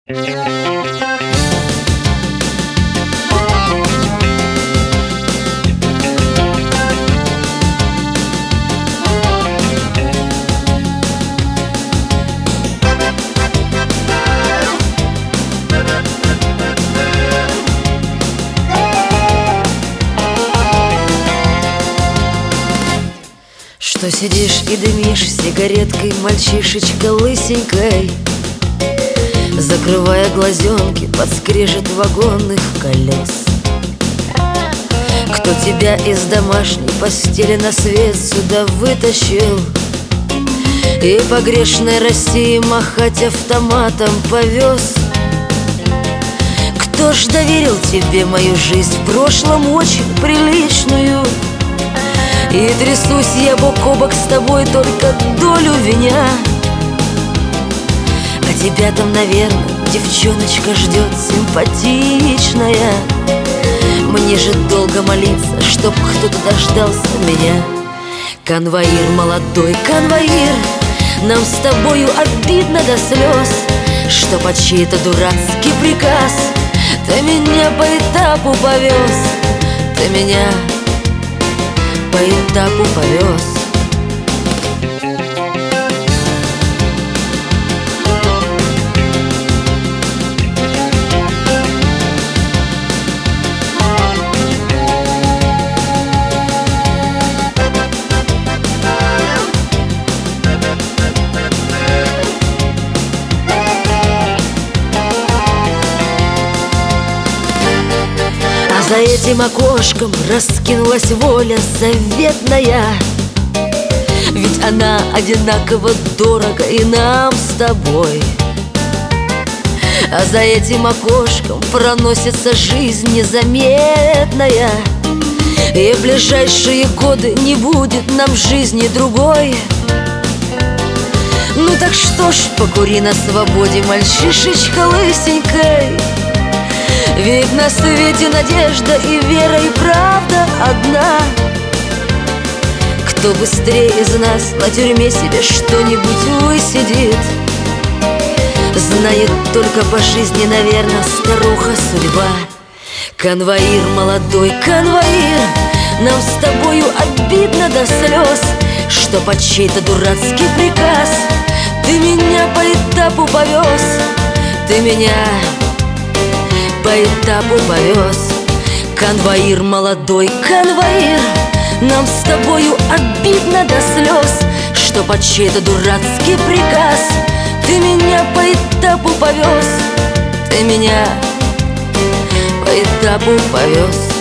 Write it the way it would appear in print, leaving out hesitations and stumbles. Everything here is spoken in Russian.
Что сидишь и дымишь сигареткой, мальчишечка лысенькой, закрывая глазенки под скрежет вагонных колес? Кто тебя из домашней постели на свет сюда вытащил и по грешной России махать автоматом повез? Кто ж доверил тебе мою жизнь, в прошлом очень приличную? И трясусь я бок о бок с тобой, только долю виня. А тебя там, наверное, девчоночка ждет симпатичная. Мне же долго молиться, чтоб кто-то дождался меня. Конвоир, молодой конвоир, нам с тобою обидно до слез, что под чей-то дурацкий приказ ты меня по этапу повез. Ты меня по этапу повез. За этим окошком раскинулась воля заветная, ведь она одинаково дорога и нам с тобой. А за этим окошком проносится жизнь незаметная, и в ближайшие годы не будет нам жизни другой. Ну так что ж, покури на свободе, мальчишечка лысенькой, ведь на свете надежда и вера, и правда одна. Кто быстрее из нас на тюрьме себе что-нибудь высидит, знает только по жизни, наверное, старуха судьба. Конвоир, молодой конвоир, нам с тобою обидно до слез, что под чей-то дурацкий приказ ты меня по этапу повез. Ты меня по этапу повез. Конвоир, молодой конвоир, нам с тобою обидно до слез, что под чей-то дурацкий приказ ты меня по этапу повез. Ты меня по этапу повез.